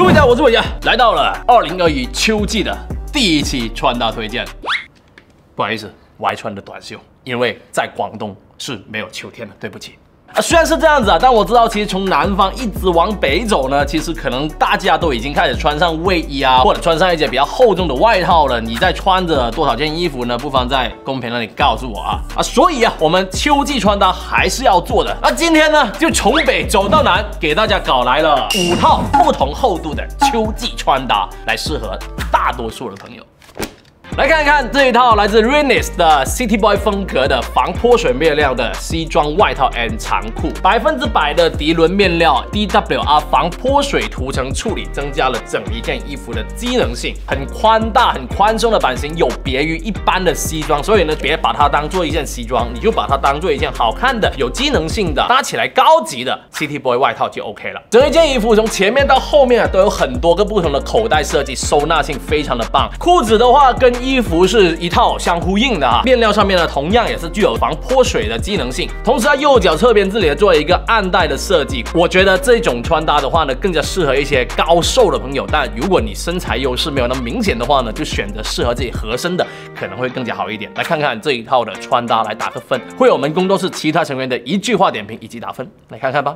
各位大家好，我是伟嘉，来到了2021秋季的第一期穿搭推荐。不好意思，我还穿的短袖，因为在广东是没有秋天的，对不起。虽然是这样子啊，但我知道其实从南方一直往北走呢，其实可能大家都已经开始穿上卫衣啊，或者穿上一件比较厚重的外套了。你在穿着多少件衣服呢？不妨在公屏那里告诉我啊！所以啊，我们秋季穿搭还是要做的。那今天呢，就从北走到南，给大家搞来了5套不同厚度的秋季穿搭，来适合大多数的朋友。来看一看这一套来自 Renis 的 City Boy 风格的防泼水面料的西装外套 and 长裤，100%的涤纶面料 DWR 防泼水涂层处理，增加了整一件衣服的机能性，很宽大、很宽松的版型，有别于一般的西装，所以呢，别把它当做一件西装，你就把它当做一件好看的、有机能性的、搭起来高级的 City Boy 外套就 OK 了。整一件衣服从前面到后面啊，都有很多个不同的口袋设计，收纳性非常的棒。裤子的话跟衣服是一套相呼应的啊，面料上面呢同样也是具有防泼水的机能性，同时在右脚侧边这里做了一个暗带的设计，我觉得这种穿搭的话呢，更加适合一些高瘦的朋友，但如果你身材优势没有那么明显的话呢，就选择适合自己合身的，可能会更加好一点。来看看这一套的穿搭，来打个分，会有我们工作室其他成员的一句话点评以及打分，来看看吧。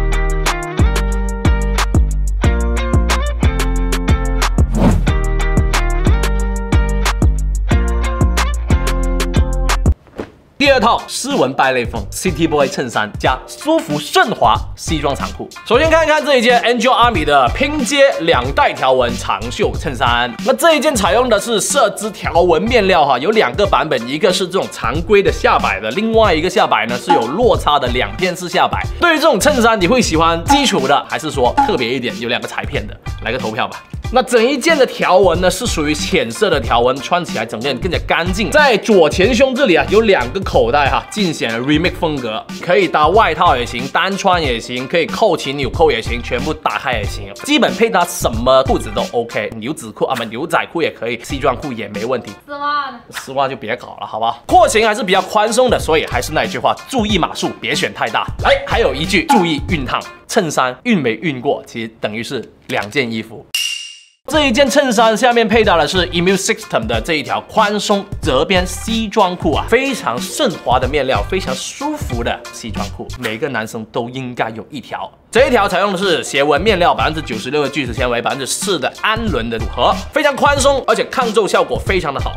第二套斯文败类风 City Boy 衬衫加舒服顺滑西装长裤。首先看一看这一件 Angel Army 的拼接2带条纹长袖衬衫。那这一件采用的是设织条纹面料哈，有2个版本，一个是这种常规的下摆的，另外一个下摆呢是有落差的2片式下摆。对于这种衬衫，你会喜欢基础的，还是说特别一点有2个裁片的？来个投票吧。那整一件的条纹呢是属于浅色的条纹，穿起来整件更加干净。在左前胸这里啊有2个口袋哈，尽显了 remix 风格，可以搭外套也行，单穿也行，可以扣起纽扣也行，全部打开也行。基本配搭什么裤子都 OK， 牛仔裤牛仔裤也可以，西装裤也没问题。丝袜就别搞了，好吧？廓形还是比较宽松的，所以还是那一句话，注意码数，别选太大。还有一句，注意熨烫，衬衫熨没熨过，其实等于是2件衣服。这一件衬衫下面配搭的是 Immune System 的这一条宽松折边西装裤啊，非常顺滑的面料，非常舒服的西装裤，每个男生都应该有一条。这一条采用的是斜纹面料，96%的聚酯纤维，4%的氨纶的组合，非常宽松，而且抗皱效果非常的好。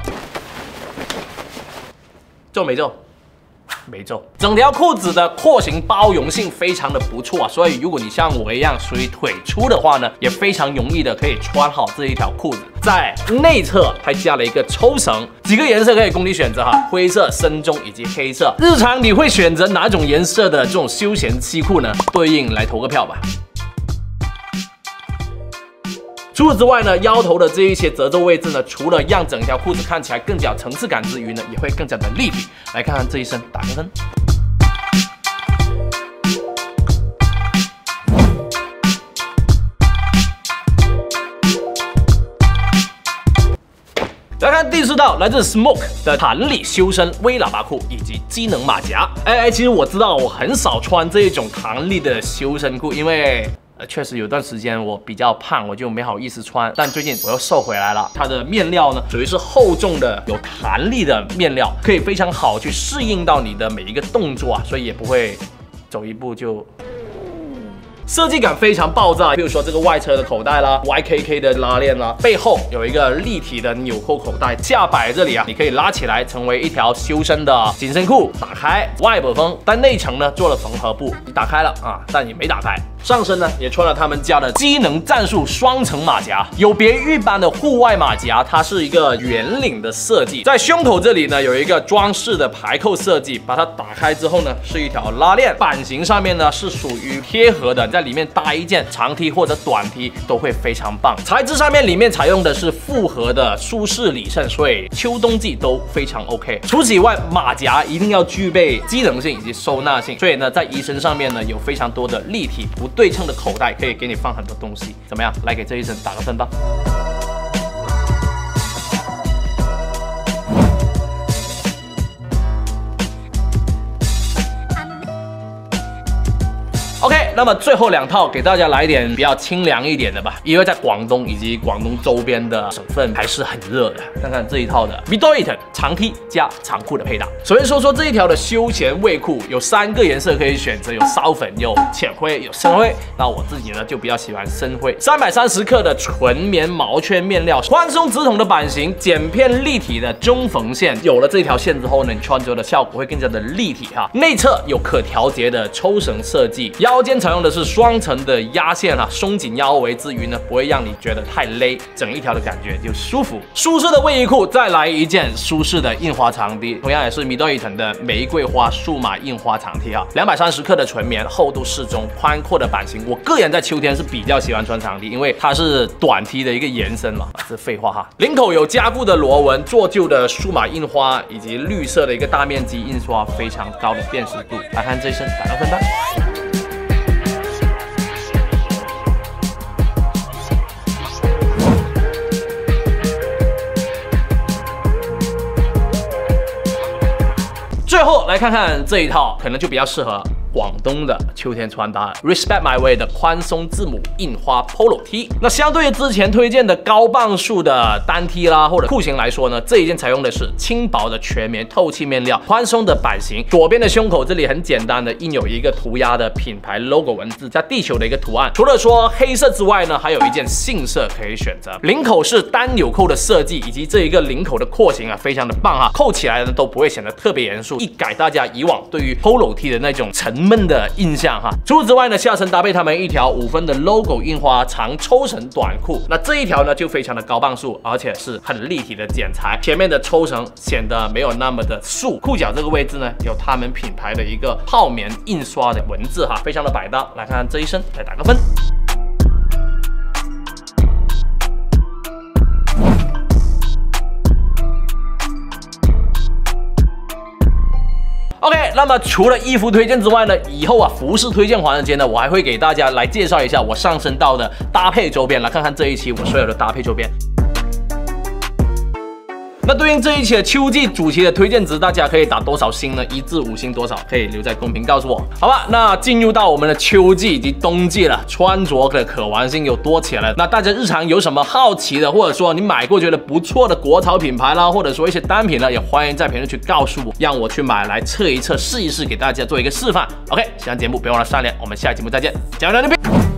皱没皱？没皱。整条裤子的廓形包容性非常的不错啊，所以如果你像我一样属于腿粗的话呢，也非常容易的可以穿好这一条裤子。在内侧还加了一个抽绳，几个颜色可以供你选择哈，灰色、深棕以及黑色。日常你会选择哪种颜色的这种休闲西裤呢？对应来投个票吧。除此之外呢，腰头的这一些褶皱位置呢，除了让整条裤子看起来更加有层次感之余呢，也会更加的立体。来看看这一身，打个分。来看第4套，来自 Smoke 的弹力修身微喇叭裤以及机能马甲。其实我知道我很少穿这一种弹力的修身裤，因为确实有段时间我比较胖，我就没好意思穿。但最近我又瘦回来了。它的面料呢，属于是厚重的、有弹力的面料，可以非常好去适应到你的每一个动作啊，所以也不会走一步就。设计感非常爆炸，比如说这个外侧的口袋啦 ，YKK 的拉链啦，背后有一个立体的纽扣口袋，下摆这里啊，你可以拉起来成为一条修身的紧身裤，打开外北风，但内层呢做了缝合布，打开了啊，但也没打开。上身呢也穿了他们家的机能战术双层马甲，有别于一般的户外马甲，它是一个圆领的设计，在胸口这里呢有一个装饰的排扣设计，把它打开之后呢是一条拉链，版型上面呢是属于贴合的，在里面搭一件长 T 或者短 T 都会非常棒。材质上面里面采用的是复合的舒适里衬，所以秋冬季都非常 OK。除此以外，马甲一定要具备机能性以及收纳性，所以呢在衣身上面呢有非常多的立体不对称的口袋，可以给你放很多东西。怎么样？来给这一身打个分吧。OK， 那么最后2套给大家来点比较清凉一点的吧，因为在广东以及广东周边的省份还是很热的。看看这一套的 Midori Eaton 长 T 加长裤的配搭。首先说这一条的休闲卫裤，有3个颜色可以选择，有烧粉、有浅灰、有深灰。那我自己呢就比较喜欢深灰。330克的纯棉毛圈面料，宽松直筒的版型，剪片立体的中缝线。有了这条线之后呢，你穿着的效果会更加的立体哈。内侧有可调节的抽绳设计，腰间采用的是双层的压线哈，松紧腰围之余呢，不会让你觉得太勒，整一条的感觉就舒服。舒适的卫衣裤，再来一件舒适的印花长 T， 同样也是 Midori Eaton 的玫瑰花数码印花长 T 哈，230克的纯棉，厚度适中，宽阔的版型。我个人在秋天是比较喜欢穿长 T， 因为它是短 T 的一个延伸嘛，这废话哈。领口有加固的螺纹，做旧的数码印花，以及绿色的一个大面积印刷，非常高的辨识度。来看这一身，打个分吧。最后来看看这一套，可能就比较适合广东的秋天穿搭 ，Respect My Way 的宽松字母印花 Polo T。那相对于之前推荐的高磅数的单 T 啦或者裤型来说呢，这一件采用的是轻薄的全棉透气面料，宽松的版型。左边的胸口这里很简单的印有一个涂鸦的品牌 logo 文字加地球的一个图案。除了说黑色之外呢，还有一件杏色可以选择。领口是单纽扣的设计，以及这一个领口的廓形啊，非常的棒哈，扣起来呢都不会显得特别严肃，一改大家以往对于 Polo T 的那种沉闷的印象哈。除此之外呢，下身搭配他们一条5分的 logo 印花长抽绳短裤，那这一条呢就非常的高磅数，而且是很立体的剪裁，前面的抽绳显得没有那么的素。裤脚这个位置呢，有他们品牌的一个泡棉印刷的文字哈，非常的百搭。来看看这一身，来打个分。OK， 那么除了衣服推荐之外呢，以后啊服饰推荐环节呢，我还会给大家来介绍一下我上身到的搭配周边，来看看这一期我所有的搭配周边。那对应这一期的秋季主题的推荐值，大家可以打多少星呢？1至5星多少？可以留在公屏告诉我，好吧？那进入到我们的秋季以及冬季了，穿着的可玩性又多起来了。那大家日常有什么好奇的，或者说你买过觉得不错的国潮品牌啦，或者说一些单品呢，也欢迎在评论区告诉我，让我去买来测一测、试一试，给大家做一个示范。OK， 喜欢节目别忘了上链，我们下期节目再见，加油到那边。